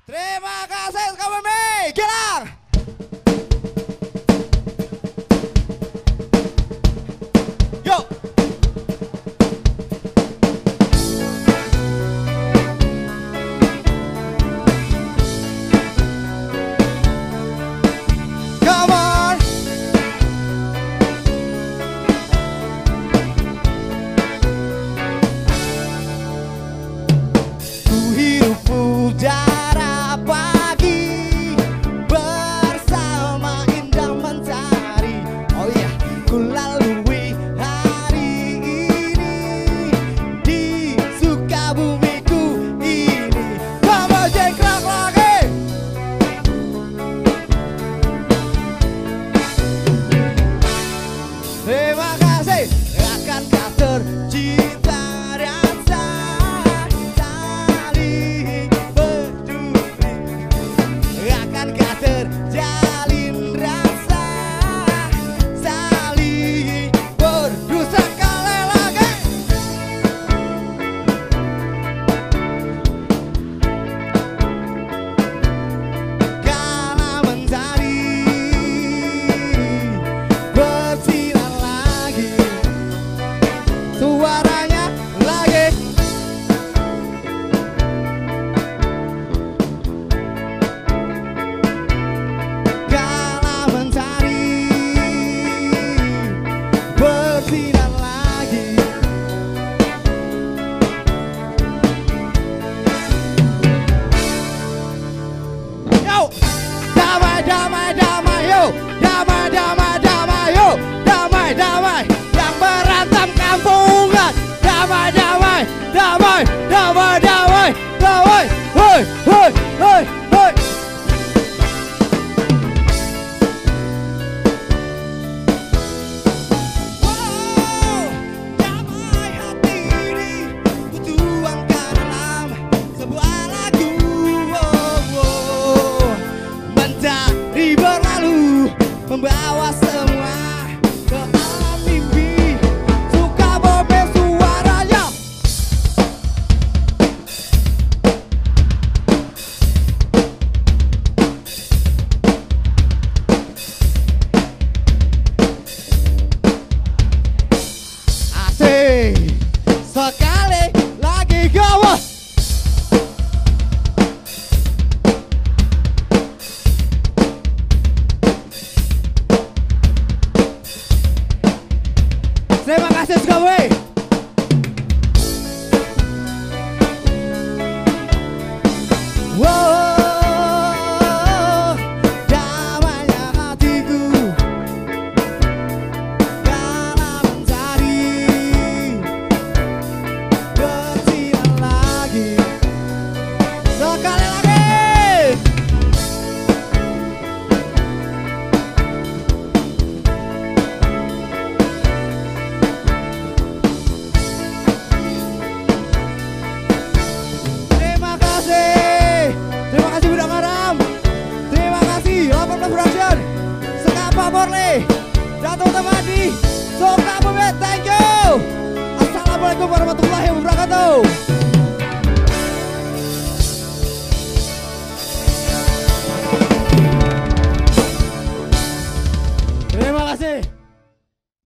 Terima kasih Sukabumi, Gilang. Yuk. Come on. Ku hidup udara pagi bersama indah mentari. Oh iya, ku lalui hari ini di Sukabumiku ini. Kamu jengkrak lagi. Terima kasih. Akankah tercipta rasa saling peduli? Akankah terjalin rasa saling berdosa? Sekali lagi. Kala mentari bersinar lagi, suaranya lagi. Kala mentari bersinar lagi. Yo, damai, damai, damai, yo, damai, damai, damai, yo, damai, damai, yang berantem kampungan, damai, damai, damai, damai, damai, damai, hoi, hoi, hoi, hoi. Wow, damai hati ini ku tuangkan dalam sebuah lagu. Mentari berlalu membawa semua ke alam mimpi. Sukabumi suaranya. Asik. Sekali lagi kawan. Terima kasih Sukabumi. Wow, damainya hatiku kala mentari bersinar lagi. Sekali lagi. Terima kasih Budak Haram. Terima kasih 18 Production, Sekapa Morley, dan teman-teman di Sukabumi. Thank you. Assalamualaikum warahmatullahi wabarakatuh.